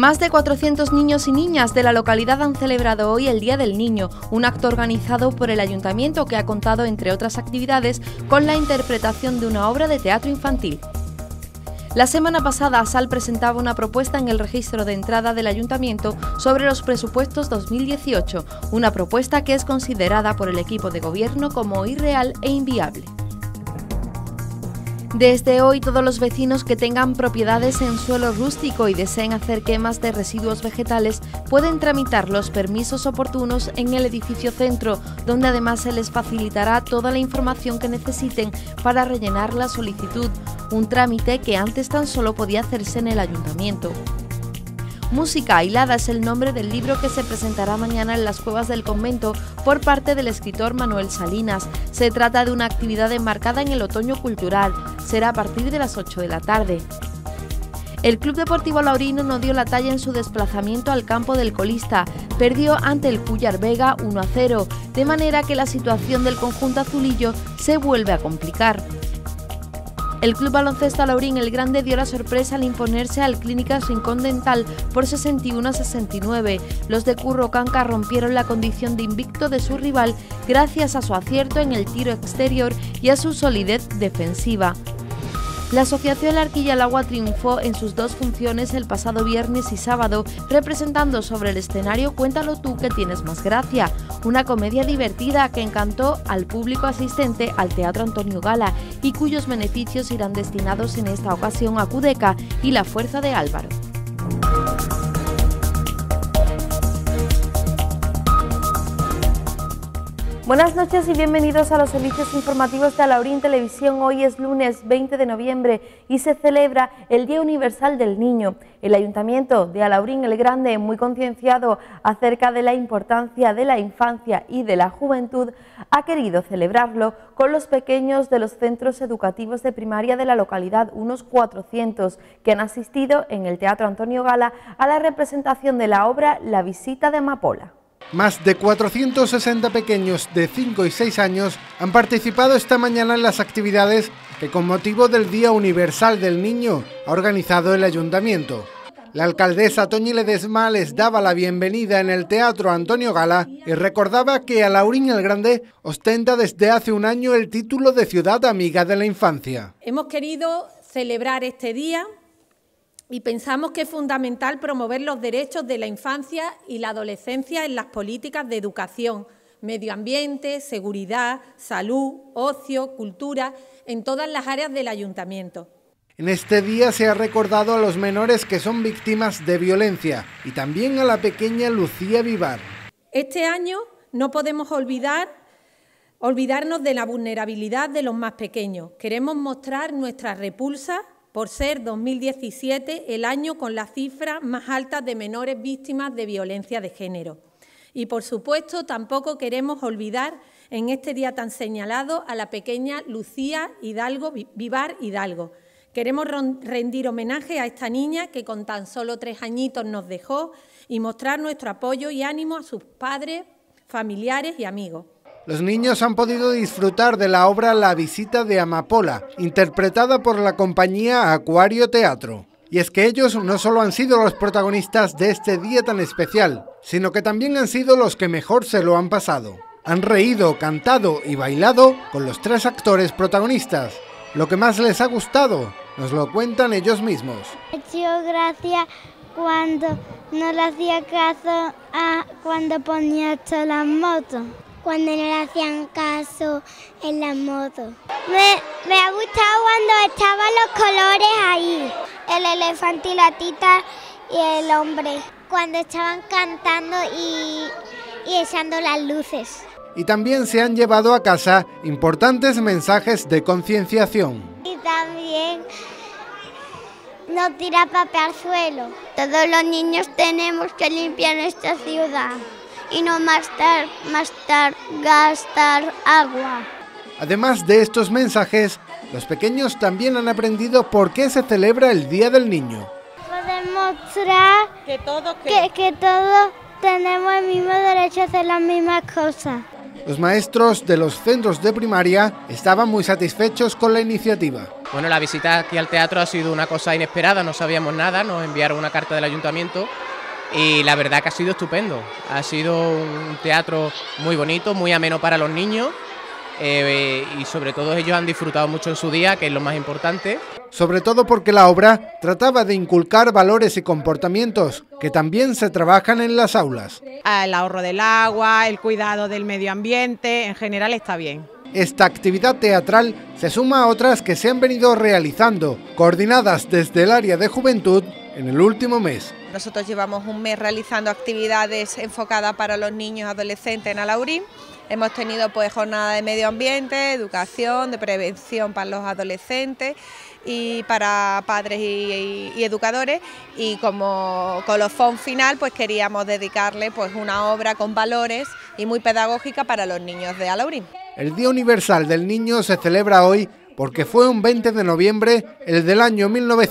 Más de 400 niños y niñas de la localidad han celebrado hoy el Día del Niño, un acto organizado por el Ayuntamiento que ha contado, entre otras actividades, con la interpretación de una obra de teatro infantil. La semana pasada, SAL presentaba una propuesta en el registro de entrada del Ayuntamiento sobre los presupuestos 2018, una propuesta que es considerada por el equipo de gobierno como irreal e inviable. Desde hoy, todos los vecinos que tengan propiedades en suelo rústico y deseen hacer quemas de residuos vegetales pueden tramitar los permisos oportunos en el edificio centro, donde además se les facilitará toda la información que necesiten para rellenar la solicitud, un trámite que antes tan solo podía hacerse en el ayuntamiento. Música Hilada es el nombre del libro que se presentará mañana en las Cuevas del Convento por parte del escritor Manuel Salinas. Se trata de una actividad enmarcada en el otoño cultural. Será a partir de las 8 de la tarde. El Club Deportivo Alaurino no dio la talla en su desplazamiento al campo del Colista. Perdió ante el Cúllar Vega 1-0, de manera que la situación del conjunto azulillo se vuelve a complicar. El Club Baloncesto Alaurín el Grande dio la sorpresa al imponerse al Clínicas Rincón Dental por 61-69. Los de Curro Canca rompieron la condición de invicto de su rival gracias a su acierto en el tiro exterior y a su solidez defensiva. La Asociación La Arquilla al Agua triunfó en sus dos funciones el pasado viernes y sábado, representando sobre el escenario Cuéntalo tú que tienes más gracia, una comedia divertida que encantó al público asistente al Teatro Antonio Gala y cuyos beneficios irán destinados en esta ocasión a Cudeca y La Fuerza de Álvaro. Buenas noches y bienvenidos a los servicios informativos de Alaurín Televisión. Hoy es lunes 20 de noviembre y se celebra el Día Universal del Niño. El Ayuntamiento de Alaurín el Grande, muy concienciado acerca de la importancia de la infancia y de la juventud, ha querido celebrarlo con los pequeños de los centros educativos de primaria de la localidad, unos 400, que han asistido en el Teatro Antonio Gala a la representación de la obra La visita de Amapola. Más de 460 pequeños de 5 y 6 años han participado esta mañana en las actividades que con motivo del Día Universal del Niño ha organizado el Ayuntamiento. La alcaldesa Toñi Ledesma les daba la bienvenida en el Teatro Antonio Gala y recordaba que Alaurín el Grande ostenta desde hace un año el título de Ciudad Amiga de la Infancia. Hemos querido celebrar este día y pensamos que es fundamental promover los derechos de la infancia y la adolescencia en las políticas de educación, medio ambiente, seguridad, salud, ocio, cultura, en todas las áreas del ayuntamiento. En este día se ha recordado a los menores que son víctimas de violencia y también a la pequeña Lucía Vivar. Este año no podemos olvidarnos de la vulnerabilidad de los más pequeños. Queremos mostrar nuestra repulsa por ser 2017 el año con la cifra más alta de menores víctimas de violencia de género. Y, por supuesto, tampoco queremos olvidar en este día tan señalado a la pequeña Lucía Vivar Hidalgo. Queremos rendir homenaje a esta niña que con tan solo 3 añitos nos dejó y mostrar nuestro apoyo y ánimo a sus padres, familiares y amigos. Los niños han podido disfrutar de la obra La visita de Amapola, interpretada por la compañía Acuario Teatro. Y es que ellos no solo han sido los protagonistas de este día tan especial, sino que también han sido los que mejor se lo han pasado. Han reído, cantado y bailado con los 3 actores protagonistas. Lo que más les ha gustado nos lo cuentan ellos mismos. Me ha hecho gracia cuando no le hacía caso a cuando ponía todas las motos. Cuando no le hacían caso en las motos. Me ha gustado cuando estaban los colores ahí. El elefante y la tita y el hombre. Cuando estaban cantando y echando las luces. Y también se han llevado a casa importantes mensajes de concienciación. Y también no tirar papel al suelo. Todos los niños tenemos que limpiar nuestra ciudad. Y no gastar agua. Además de estos mensajes, los pequeños también han aprendido por qué se celebra el Día del Niño. Para demostrar que todos tenemos el mismo derecho a hacer las mismas cosas. Los maestros de los centros de primaria estaban muy satisfechos con la iniciativa. Bueno, la visita aquí al teatro ha sido una cosa inesperada, no sabíamos nada, nos enviaron una carta del ayuntamiento y la verdad que ha sido estupendo. Ha sido un teatro muy bonito, muy ameno para los niños y sobre todo ellos han disfrutado mucho en su día, que es lo más importante. Sobre todo porque la obra trataba de inculcar valores y comportamientos que también se trabajan en las aulas. El ahorro del agua, el cuidado del medio ambiente, en general está bien. Esta actividad teatral se suma a otras que se han venido realizando, coordinadas desde el área de juventud en el último mes. Nosotros llevamos un mes realizando actividades enfocadas para los niños y adolescentes en Alhaurín. Hemos tenido jornadas de medio ambiente, educación, de prevención para los adolescentes y para padres y educadores, y como colofón final queríamos dedicarle una obra con valores y muy pedagógica para los niños de Alhaurín. El Día Universal del Niño se celebra hoy porque fue un 20 de noviembre, el del año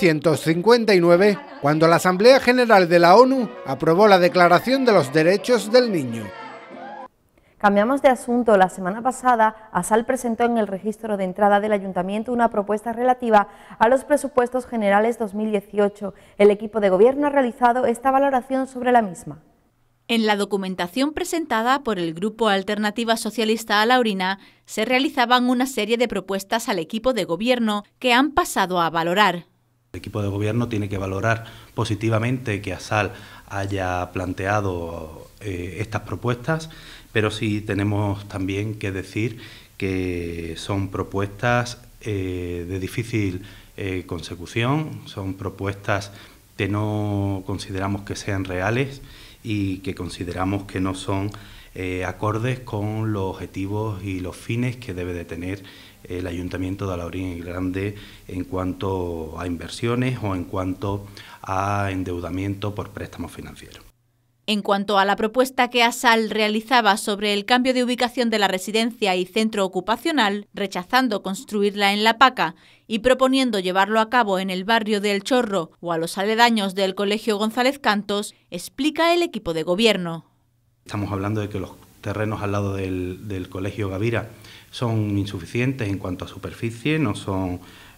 1959, cuando la Asamblea General de la ONU aprobó la Declaración de los Derechos del Niño. Cambiamos de asunto. La semana pasada, ASAL presentó en el registro de entrada del Ayuntamiento una propuesta relativa a los presupuestos generales 2018. El equipo de gobierno ha realizado esta valoración sobre la misma. En la documentación presentada por el Grupo Alternativa Socialista Alhaurina se realizaban una serie de propuestas al equipo de gobierno que han pasado a valorar. El equipo de gobierno tiene que valorar positivamente que ASAL haya planteado estas propuestas, pero sí tenemos también que decir que son propuestas de difícil consecución, son propuestas que no consideramos que sean reales y que consideramos que no son acordes con los objetivos y los fines que debe de tener el Ayuntamiento de Alhaurín el Grande en cuanto a inversiones o en cuanto a endeudamiento por préstamos financieros. En cuanto a la propuesta que ASAL realizaba sobre el cambio de ubicación de la residencia y centro ocupacional, rechazando construirla en La Paca y proponiendo llevarlo a cabo en el barrio del Chorro o a los aledaños del Colegio González Cantos, explica el equipo de gobierno. Estamos hablando de que los terrenos al lado del Colegio Gavira son insuficientes en cuanto a superficie, no son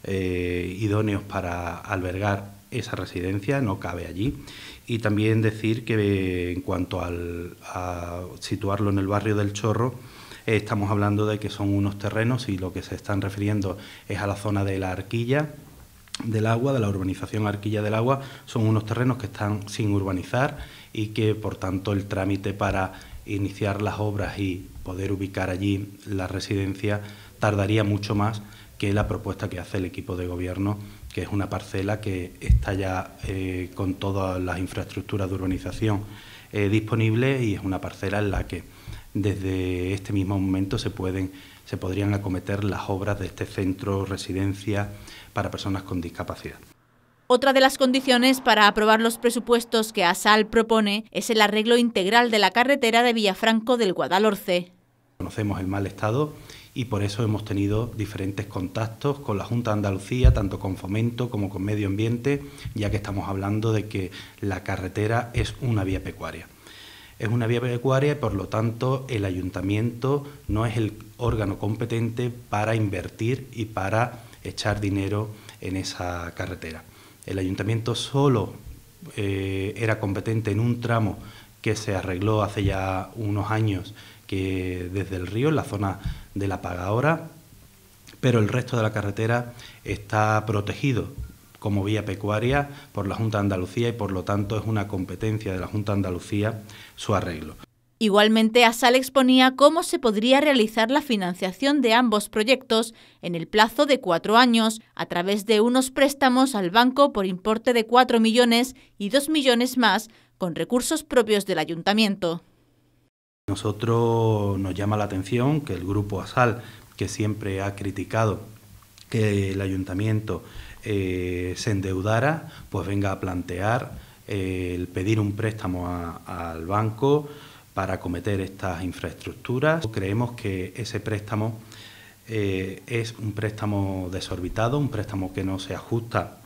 idóneos para albergar esa residencia, no cabe allí. Y también decir que en cuanto a situarlo en el barrio del Chorro, estamos hablando de que son unos terrenos y lo que se están refiriendo es a la zona de la Arquilla del Agua, de la urbanización Arquilla del Agua. Son unos terrenos que están sin urbanizar y que por tanto el trámite para iniciar las obras y poder ubicar allí la residencia tardaría mucho más que la propuesta que hace el equipo de gobierno, que es una parcela que está ya con todas las infraestructuras de urbanización disponibles, y es una parcela en la que desde este mismo momento se podrían acometer las obras de este centro residencia para personas con discapacidad. Otra de las condiciones para aprobar los presupuestos que ASAL propone es el arreglo integral de la carretera de Villafranco del Guadalhorce. Conocemos el mal estado y por eso hemos tenido diferentes contactos con la Junta de Andalucía, tanto con Fomento como con Medio Ambiente, ya que estamos hablando de que la carretera es una vía pecuaria. Es una vía pecuaria y por lo tanto el Ayuntamiento no es el órgano competente para invertir y para echar dinero en esa carretera. El Ayuntamiento solo era competente en un tramo que se arregló hace ya unos años, que desde el río, en la zona de La Pagaora, pero el resto de la carretera está protegido como vía pecuaria por la Junta de Andalucía y por lo tanto es una competencia de la Junta de Andalucía su arreglo. Igualmente, ASAL exponía cómo se podría realizar la financiación de ambos proyectos en el plazo de 4 años a través de unos préstamos al banco por importe de 4 millones y 2 millones más con recursos propios del Ayuntamiento. Nosotros nos llama la atención que el grupo ASAL, que siempre ha criticado que el Ayuntamiento se endeudara, pues venga a plantear el pedir un préstamo al banco para acometer estas infraestructuras. Creemos que ese préstamo es un préstamo desorbitado, un préstamo que no se ajusta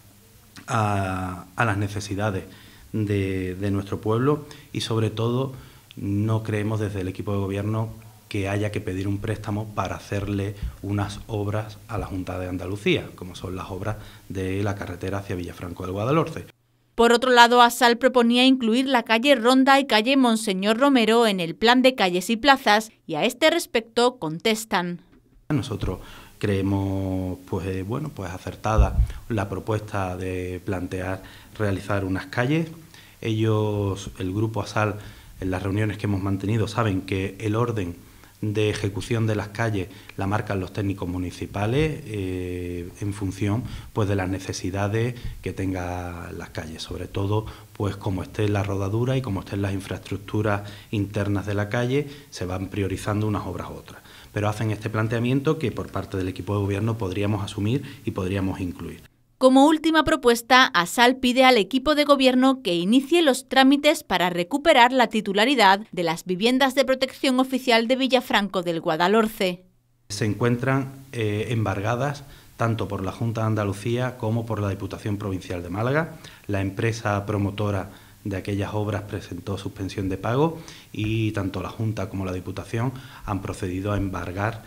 a las necesidades de nuestro pueblo y sobre todo no creemos desde el equipo de gobierno que haya que pedir un préstamo para hacerle unas obras a la Junta de Andalucía, como son las obras de la carretera hacia Villafranco del Guadalhorce. Por otro lado, ASAL proponía incluir la calle Ronda y calle Monseñor Romero en el plan de calles y plazas, y a este respecto contestan. Nosotros creemos pues acertada la propuesta de plantear realizar unas calles. Ellos, el grupo ASAL, en las reuniones que hemos mantenido, saben que el orden de ejecución de las calles la marcan los técnicos municipales en función pues de las necesidades que tengan las calles, sobre todo pues como esté la rodadura y como estén las infraestructuras internas de la calle, se van priorizando unas obras u otras. Pero hacen este planteamiento que por parte del equipo de gobierno podríamos asumir y podríamos incluir. Como última propuesta, ASAL pide al equipo de gobierno que inicie los trámites para recuperar la titularidad de las viviendas de protección oficial de Villafranco del Guadalhorce. Se encuentran embargadas tanto por la Junta de Andalucía como por la Diputación Provincial de Málaga. La empresa promotora de aquellas obras presentó suspensión de pago y tanto la Junta como la Diputación han procedido a embargar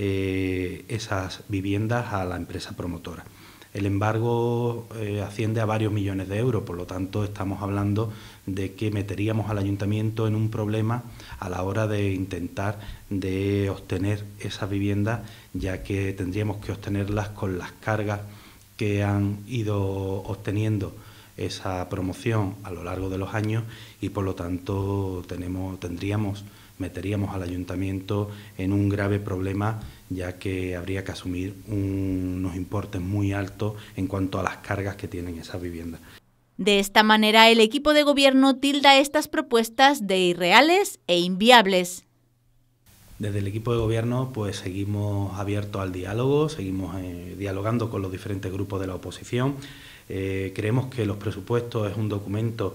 esas viviendas a la empresa promotora. El embargo asciende a varios millones de euros, por lo tanto estamos hablando de que meteríamos al ayuntamiento en un problema a la hora de intentar de obtener esas viviendas, ya que tendríamos que obtenerlas con las cargas que han ido obteniendo esa promoción a lo largo de los años y por lo tanto meteríamos al ayuntamiento en un grave problema, ya que habría que asumir unos importes muy altos en cuanto a las cargas que tienen esas viviendas. De esta manera, el equipo de gobierno tilda estas propuestas de irreales e inviables. Desde el equipo de gobierno pues seguimos abiertos al diálogo, seguimos dialogando con los diferentes grupos de la oposición. Creemos que los presupuestos es un documento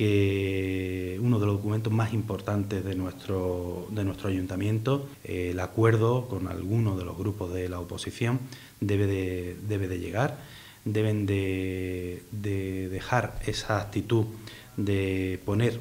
uno de los documentos más importantes de nuestro ayuntamiento. El acuerdo con algunos de los grupos de la oposición debe de llegar, deben de dejar esa actitud de poner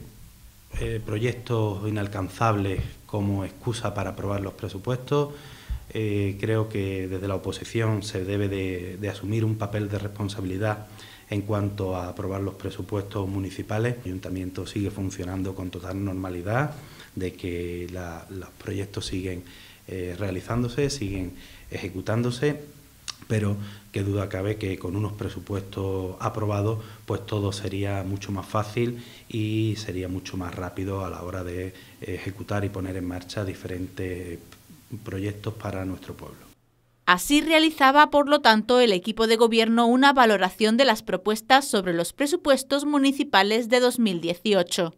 proyectos inalcanzables como excusa para aprobar los presupuestos. Creo que desde la oposición se debe de asumir un papel de responsabilidad en cuanto a aprobar los presupuestos municipales. El ayuntamiento sigue funcionando con total normalidad, de que los proyectos siguen realizándose, siguen ejecutándose, pero qué duda cabe que con unos presupuestos aprobados pues todo sería mucho más fácil y sería mucho más rápido a la hora de ejecutar y poner en marcha diferentes proyectos para nuestro pueblo. Así realizaba, por lo tanto, el equipo de gobierno una valoración de las propuestas sobre los presupuestos municipales de 2018.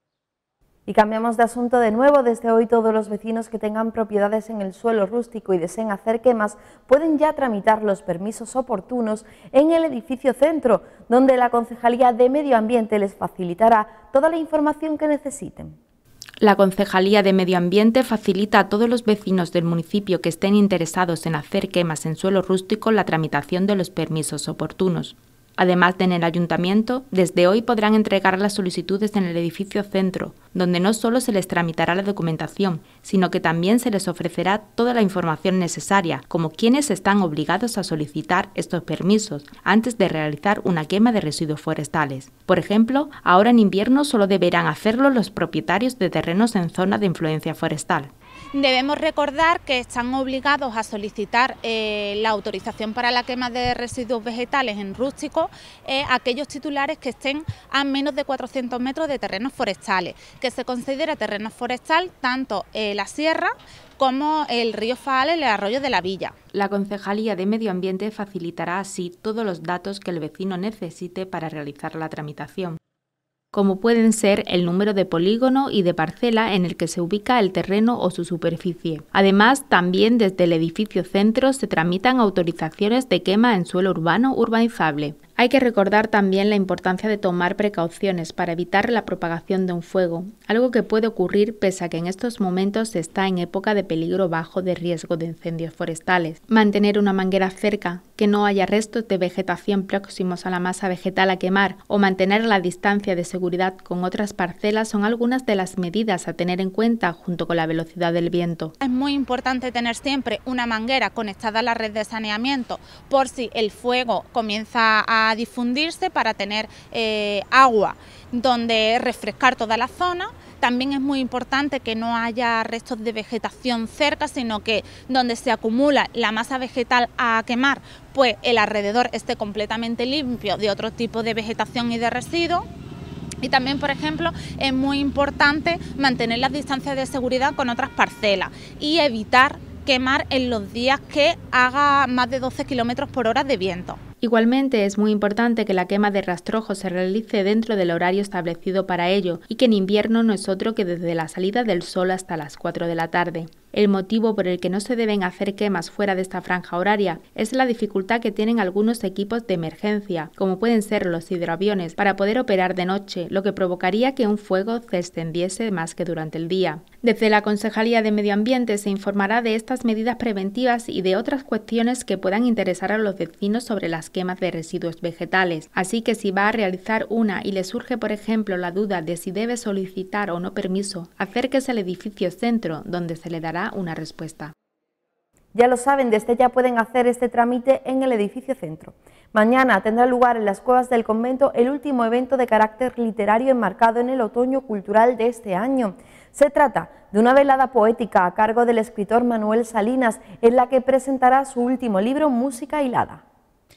Y cambiamos de asunto de nuevo. Desde hoy todos los vecinos que tengan propiedades en el suelo rústico y deseen hacer quemas pueden ya tramitar los permisos oportunos en el edificio centro, donde la Concejalía de Medio Ambiente les facilitará toda la información que necesiten. La Concejalía de Medio Ambiente facilita a todos los vecinos del municipio que estén interesados en hacer quemas en suelo rústico la tramitación de los permisos oportunos. Además de en el ayuntamiento, desde hoy podrán entregar las solicitudes en el edificio centro, donde no solo se les tramitará la documentación, sino que también se les ofrecerá toda la información necesaria, como quiénes están obligados a solicitar estos permisos antes de realizar una quema de residuos forestales. Por ejemplo, ahora en invierno solo deberán hacerlo los propietarios de terrenos en zona de influencia forestal. Debemos recordar que están obligados a solicitar la autorización para la quema de residuos vegetales en rústico aquellos titulares que estén a menos de 400 metros de terrenos forestales, que se considera terreno forestal tanto la sierra como el río Faal, el arroyo de la Villa. La Concejalía de Medio Ambiente facilitará así todos los datos que el vecino necesite para realizar la tramitación, como pueden ser el número de polígono y de parcela en el que se ubica el terreno o su superficie. Además, también desde el edificio centro se tramitan autorizaciones de quema en suelo urbano urbanizable. Hay que recordar también la importancia de tomar precauciones para evitar la propagación de un fuego, algo que puede ocurrir pese a que en estos momentos se está en época de peligro bajo de riesgo de incendios forestales. Mantener una manguera cerca que no haya restos de vegetación próximos a la masa vegetal a quemar o mantener la distancia de seguridad con otras parcelas son algunas de las medidas a tener en cuenta junto con la velocidad del viento. Es muy importante tener siempre una manguera conectada a la red de saneamiento por si el fuego comienza a difundirse, para tener agua donde refrescar toda la zona. También es muy importante que no haya restos de vegetación cerca, sino que donde se acumula la masa vegetal a quemar, pues el alrededor esté completamente limpio de otro tipo de vegetación y de residuos. Y también, por ejemplo, es muy importante mantener las distancias de seguridad con otras parcelas y evitar quemar en los días que haga más de 12 km por hora de viento. Igualmente es muy importante que la quema de rastrojos se realice dentro del horario establecido para ello y que en invierno no es otro que desde la salida del sol hasta las 4 de la tarde. El motivo por el que no se deben hacer quemas fuera de esta franja horaria es la dificultad que tienen algunos equipos de emergencia, como pueden ser los hidroaviones, para poder operar de noche, lo que provocaría que un fuego se extendiese más que durante el día. Desde la Concejalía de Medio Ambiente se informará de estas medidas preventivas y de otras cuestiones que puedan interesar a los vecinos sobre las quemas de residuos vegetales. Así que si va a realizar una y le surge, por ejemplo, la duda de si debe solicitar o no permiso, acérquese al edificio centro, donde se le dará una respuesta. Ya lo saben, desde ya pueden hacer este trámite en el edificio centro. Mañana tendrá lugar en las Cuevas del Convento el último evento de carácter literario enmarcado en el otoño cultural de este año. Se trata de una velada poética a cargo del escritor Manuel Salinas, en la que presentará su último libro, Música hilada.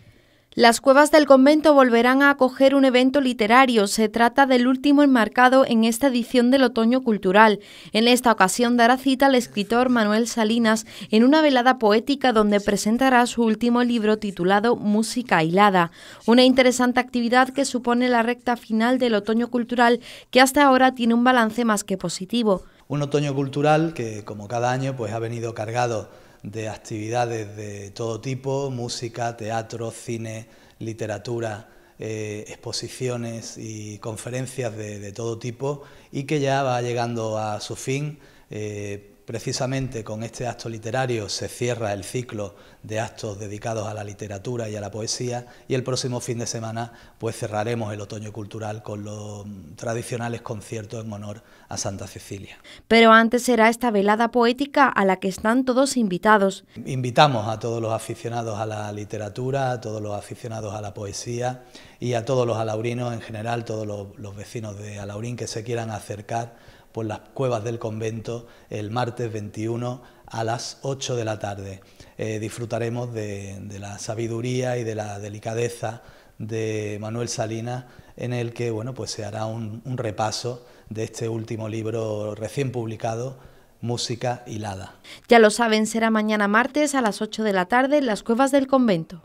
Las Cuevas del Convento volverán a acoger un evento literario. Se trata del último enmarcado en esta edición del Otoño Cultural. En esta ocasión dará cita al escritor Manuel Salinas en una velada poética donde presentará su último libro titulado Música hilada. Una interesante actividad que supone la recta final del Otoño Cultural, que hasta ahora tiene un balance más que positivo. Un otoño cultural que, como cada año, pues ha venido cargado de actividades de todo tipo: música, teatro, cine, literatura, exposiciones y conferencias de todo tipo, y que ya va llegando a su fin. Precisamente con este acto literario se cierra el ciclo de actos dedicados a la literatura y a la poesía, y el próximo fin de semana pues cerraremos el otoño cultural con los tradicionales conciertos en honor a Santa Cecilia. Pero antes será esta velada poética a la que están todos invitados. Invitamos a todos los aficionados a la literatura, a todos los aficionados a la poesía y a todos los alaurinos en general, todos los vecinos de Alaurín que se quieran acercar por las Cuevas del Convento el martes 21 a las 8 de la tarde. Disfrutaremos de la sabiduría y de la delicadeza de Manuel Salinas, en el que pues se hará un repaso de este último libro recién publicado, Música hilada. Ya lo saben, será mañana martes a las 8 de la tarde en las Cuevas del Convento.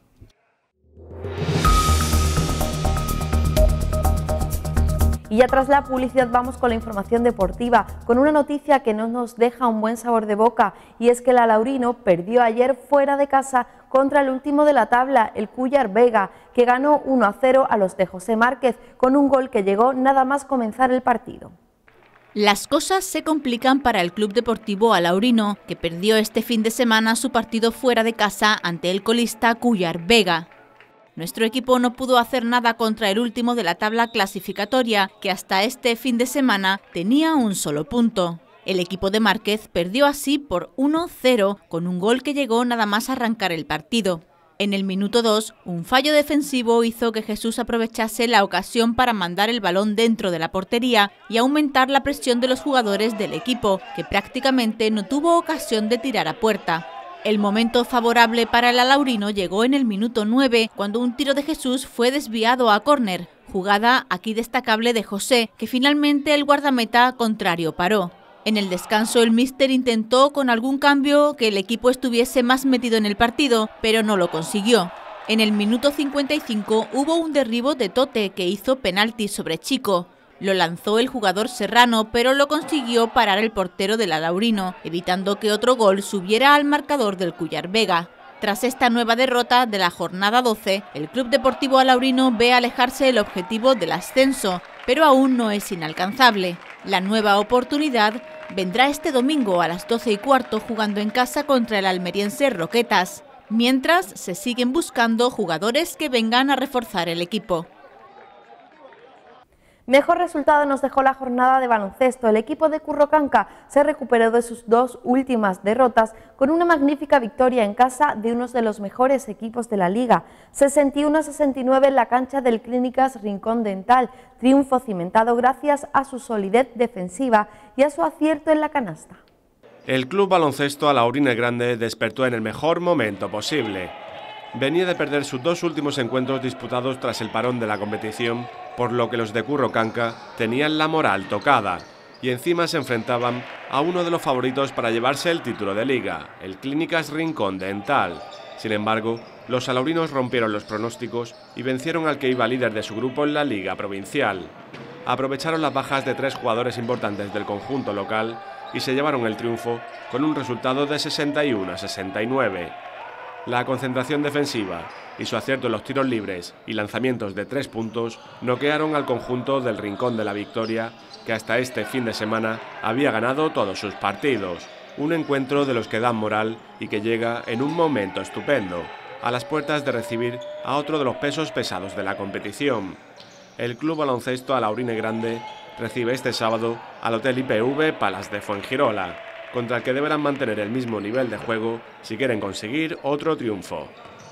Y ya tras la publicidad vamos con la información deportiva, con una noticia que no nos deja un buen sabor de boca, y es que el alaurino perdió ayer fuera de casa contra el último de la tabla, el Cúllar Vega, que ganó 1-0 a los de José Márquez, con un gol que llegó nada más comenzar el partido. Las cosas se complican para el Club Deportivo Alaurino, que perdió este fin de semana su partido fuera de casa ante el colista Cúllar Vega. Nuestro equipo no pudo hacer nada contra el último de la tabla clasificatoria, que hasta este fin de semana tenía un solo punto. El equipo de Márquez perdió así por 1-0, con un gol que llegó nada más arrancar el partido. En el minuto 2, un fallo defensivo hizo que Jesús aprovechase la ocasión para mandar el balón dentro de la portería y aumentar la presión de los jugadores del equipo, que prácticamente no tuvo ocasión de tirar a puerta. El momento favorable para el alaurino llegó en el minuto 9, cuando un tiro de Jesús fue desviado a córner, jugada aquí destacable de José, que finalmente el guardameta contrario paró. En el descanso el míster intentó con algún cambio que el equipo estuviese más metido en el partido, pero no lo consiguió. En el minuto 55 hubo un derribo de Tote que hizo penalti sobre Chico. Lo lanzó el jugador serrano, pero lo consiguió parar el portero del alaurino, evitando que otro gol subiera al marcador del Cúllar Vega. Tras esta nueva derrota de la jornada 12, el Club Deportivo Alaurino ve alejarse el objetivo del ascenso, pero aún no es inalcanzable. La nueva oportunidad vendrá este domingo a las 12:15 jugando en casa contra el almeriense Roquetas. Mientras, se siguen buscando jugadores que vengan a reforzar el equipo. Mejor resultado nos dejó la jornada de baloncesto. El equipo de Curro Canca se recuperó de sus 2 últimas derrotas con una magnífica victoria en casa de uno de los mejores equipos de la liga. 61-69 en la cancha del Clínicas Rincón Dental. Triunfo cimentado gracias a su solidez defensiva y a su acierto en la canasta. El Club Baloncesto Alaurín el Grande despertó en el mejor momento posible. Venía de perder sus 2 últimos encuentros disputados tras el parón de la competición, por lo que los de Curro Canca tenían la moral tocada y encima se enfrentaban a uno de los favoritos para llevarse el título de liga, el Clínicas Rincón Dental. Sin embargo, los alaurinos rompieron los pronósticos y vencieron al que iba líder de su grupo en la liga provincial. Aprovecharon las bajas de 3 jugadores importantes del conjunto local y se llevaron el triunfo con un resultado de 61-69. La concentración defensiva y su acierto en los tiros libres y lanzamientos de 3 puntos noquearon al conjunto del Rincón de la Victoria, que hasta este fin de semana había ganado todos sus partidos. Un encuentro de los que dan moral y que llega en un momento estupendo, a las puertas de recibir a otro de los pesos pesados de la competición. El Club Baloncesto Alaurín el Grande recibe este sábado al Hotel IPV Palace de Fuengirola, contra el que deberán mantener el mismo nivel de juego si quieren conseguir otro triunfo.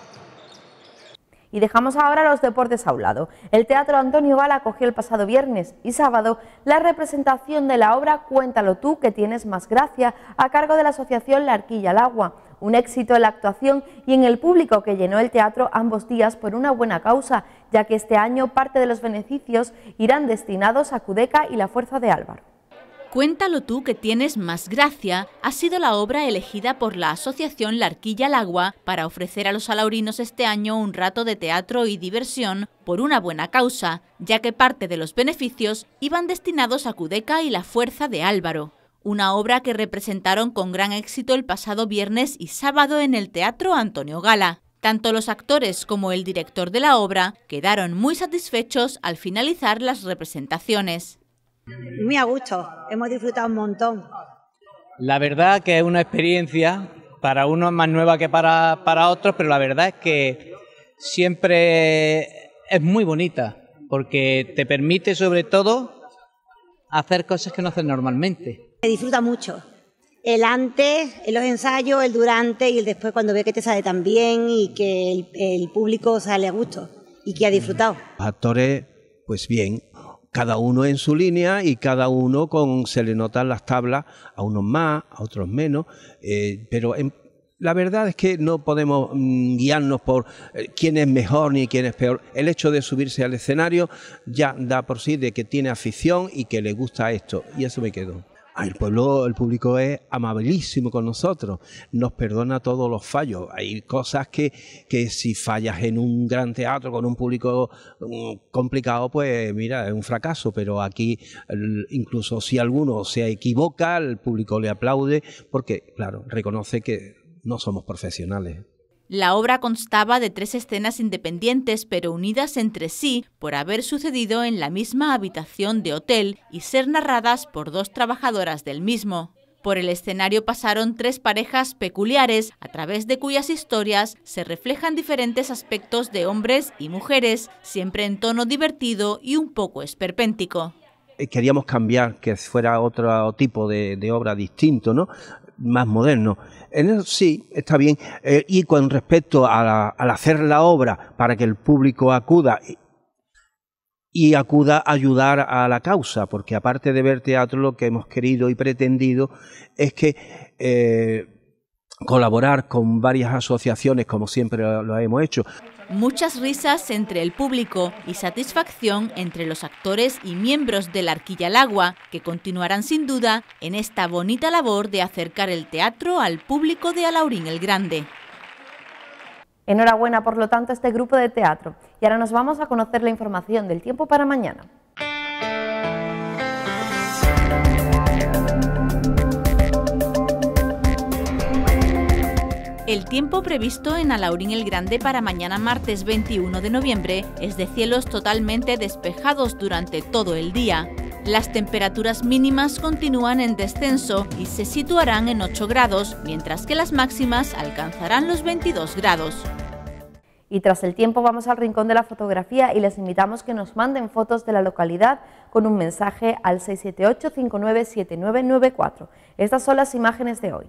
Y dejamos ahora los deportes a un lado. El Teatro Antonio Gala acogió el pasado viernes y sábado la representación de la obra Cuéntalo tú, que tienes más gracia, a cargo de la asociación La Arquilla al Agua. Un éxito en la actuación y en el público que llenó el teatro ambos días por una buena causa, ya que este año parte de los beneficios irán destinados a Cudeca y la Fuerza de Álvaro. Cuéntalo tú, que tienes más gracia ha sido la obra elegida por la asociación La Arquilla al Agua para ofrecer a los alaurinos este año un rato de teatro y diversión por una buena causa, ya que parte de los beneficios iban destinados a Cudeca y la Fuerza de Álvaro. Una obra que representaron con gran éxito el pasado viernes y sábado en el Teatro Antonio Gala. Tanto los actores como el director de la obra quedaron muy satisfechos al finalizar las representaciones. Muy a gusto, hemos disfrutado un montón. La verdad que es una experiencia, para unos más nueva que para otros, pero la verdad es que siempre es muy bonita, porque te permite sobre todo hacer cosas que no haces normalmente. Se disfruta mucho, el antes, en los ensayos, el durante y el después, cuando ve que te sale tan bien y que el público sale a gusto y que ha disfrutado. Los actores, pues bien, cada uno en su línea y cada uno se le notan las tablas, a unos más, a otros menos, pero la verdad es que no podemos guiarnos por quién es mejor ni quién es peor. El hecho de subirse al escenario ya da por sí de que tiene afición y que le gusta esto, y eso me quedó. El público es amabilísimo con nosotros, nos perdona todos los fallos. Hay cosas que si fallas en un gran teatro con un público complicado, pues mira, es un fracaso, pero aquí incluso si alguno se equivoca, el público le aplaude porque, claro, reconoce que no somos profesionales. La obra constaba de 3 escenas independientes pero unidas entre sí por haber sucedido en la misma habitación de hotel y ser narradas por 2 trabajadoras del mismo. Por el escenario pasaron 3 parejas peculiares, a través de cuyas historias se reflejan diferentes aspectos de hombres y mujeres, siempre en tono divertido y un poco esperpéntico. Queríamos cambiar, que fuera otro tipo de obra distinto, ¿no? Más moderno. En eso sí, está bien. Y con respecto al hacer la obra para que el público acuda a ayudar a la causa, porque aparte de ver teatro, lo que hemos querido y pretendido es que colaborar con varias asociaciones, como siempre lo hemos hecho. Muchas risas entre el público y satisfacción entre los actores y miembros de La Arquilla al Agua, que continuarán sin duda en esta bonita labor de acercar el teatro al público de Alaurín el Grande. Enhorabuena, por lo tanto, a este grupo de teatro. Y ahora nos vamos a conocer la información del tiempo para mañana. El tiempo previsto en Alaurín el Grande para mañana martes 21 de noviembre es de cielos totalmente despejados durante todo el día. Las temperaturas mínimas continúan en descenso y se situarán en 8 grados, mientras que las máximas alcanzarán los 22 grados. Y tras el tiempo vamos al rincón de la fotografía y les invitamos que nos manden fotos de la localidad con un mensaje al 678-597994. Estas son las imágenes de hoy.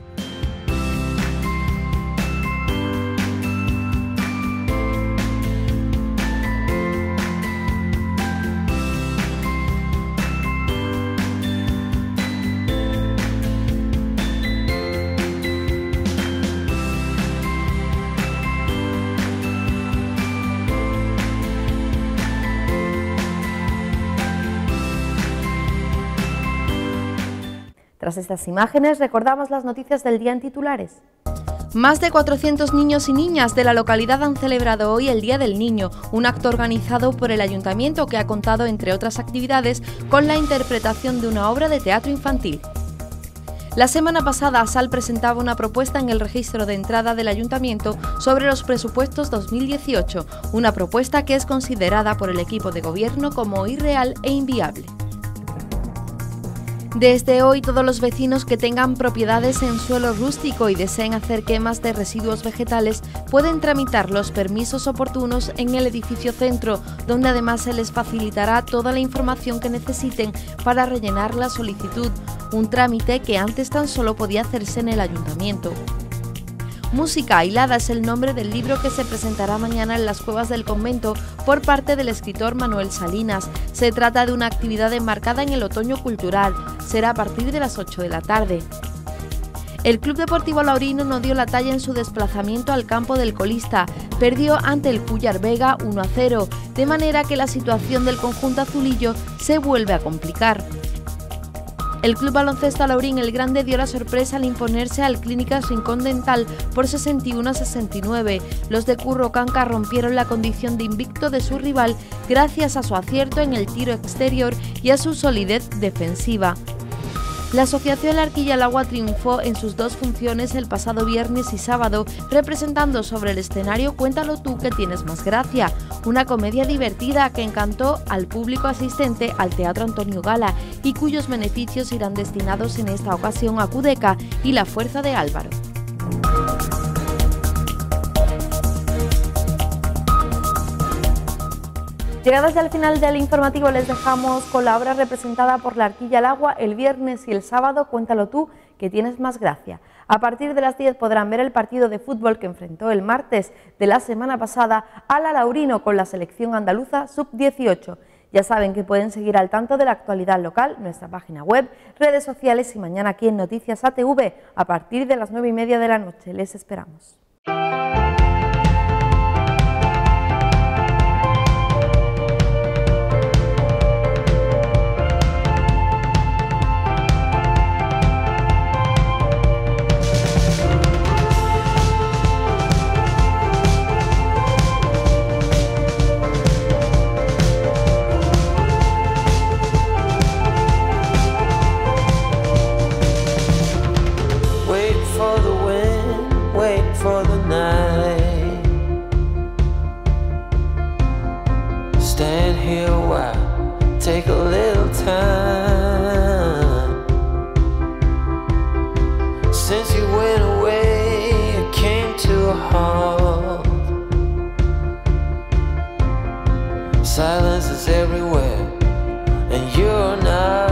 Tras estas imágenes, recordamos las noticias del día en titulares. Más de 400 niños y niñas de la localidad han celebrado hoy el Día del Niño, un acto organizado por el Ayuntamiento que ha contado, entre otras actividades, con la interpretación de una obra de teatro infantil. La semana pasada, ASAL presentaba una propuesta en el registro de entrada del Ayuntamiento sobre los presupuestos 2018, una propuesta que es considerada por el equipo de gobierno como irreal e inviable. Desde hoy, todos los vecinos que tengan propiedades en suelo rústico y deseen hacer quemas de residuos vegetales pueden tramitar los permisos oportunos en el edificio centro, donde además se les facilitará toda la información que necesiten para rellenar la solicitud, un trámite que antes tan solo podía hacerse en el ayuntamiento. Música Ailada es el nombre del libro que se presentará mañana en las Cuevas del Convento por parte del escritor Manuel Salinas. Se trata de una actividad enmarcada en el otoño cultural. Será a partir de las 8 de la tarde. El Club Deportivo Laurino no dio la talla en su desplazamiento al campo del Colista. Perdió ante el Cúllar Vega 1-0, de manera que la situación del conjunto azulillo se vuelve a complicar. El Club Baloncesto Alaurín el Grande dio la sorpresa al imponerse al Clínicas Rincón Dental por 61-69. Los de Curro Canca rompieron la condición de invicto de su rival gracias a su acierto en el tiro exterior y a su solidez defensiva. La Asociación La Arquilla al Agua triunfó en sus dos funciones el pasado viernes y sábado, representando sobre el escenario Cuéntalo tú que tienes más gracia, una comedia divertida que encantó al público asistente al Teatro Antonio Gala y cuyos beneficios irán destinados en esta ocasión a Cudeca y La Fuerza de Álvaro. Llegados ya al final del informativo, les dejamos con la obra representada por La Arquilla al Agua el viernes y el sábado, Cuéntalo tú, que tienes más gracia. A partir de las 10 podrán ver el partido de fútbol que enfrentó el martes de la semana pasada al Alaurino con la selección andaluza sub-18. Ya saben que pueden seguir al tanto de la actualidad local, nuestra página web, redes sociales y mañana aquí en Noticias ATV a partir de las 9:30 de la noche. Les esperamos. For the night, stand here a while, take a little time. Since you went away, it came to a halt. Silence is everywhere, and you're not.